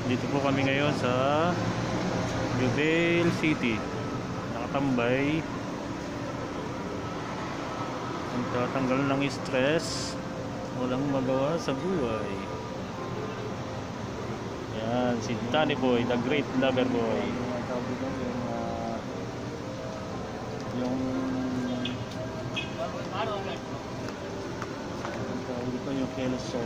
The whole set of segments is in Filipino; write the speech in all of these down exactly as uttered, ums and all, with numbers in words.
Dito po kami ngayon sa Jubel City. Nakatambay. Ang tatanggal ng stress. Walang magawa sa buhay. Yan, si Danny Boy, the great lover boy. Yung ito yung Kelso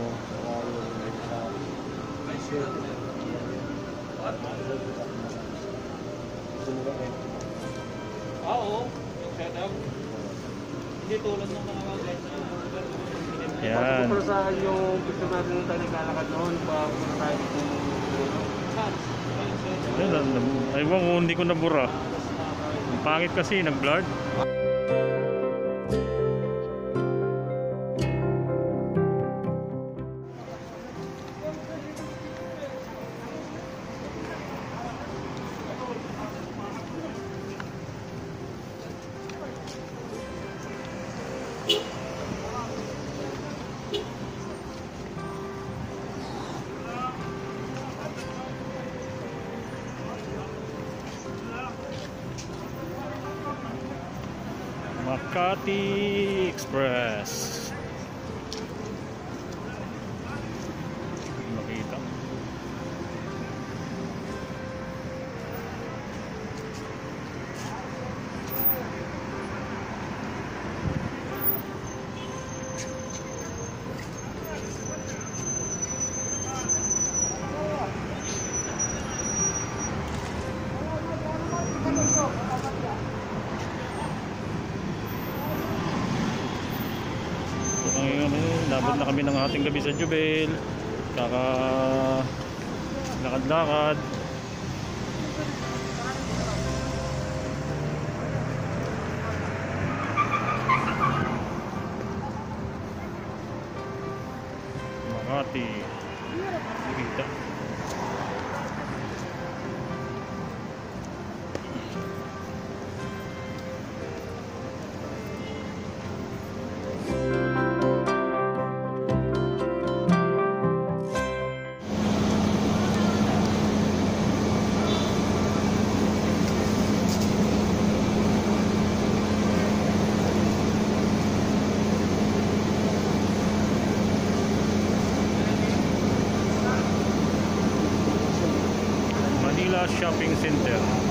oo, yung setup hindi tulad ng mga guys na yan. para sa yung gusto natin tayo naglalakad noon pa kung tayo dito Yan, aywan ko hindi ko nabura. Ang pangit kasi, nag-blurred. Makati Express. Makita. Nabot na kami ng ating gabi sa Jubel. Kaka lakad-lakad. Makati. Kita. Shopping Center.